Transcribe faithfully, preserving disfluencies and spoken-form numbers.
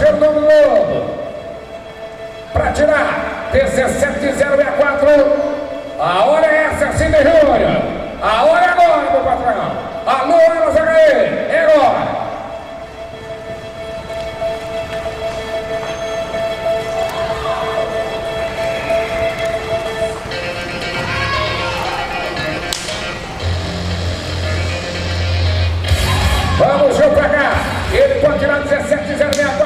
parceiro do Globo. Para tirar dezessete zero seis quatro. A hora é essa, Cine Júnior. A hora é agora, meu patrão. Alô, Elas H E. É agora. Vamos, jogo pra cá. Ele pode tirar dezessete zero seis quatro.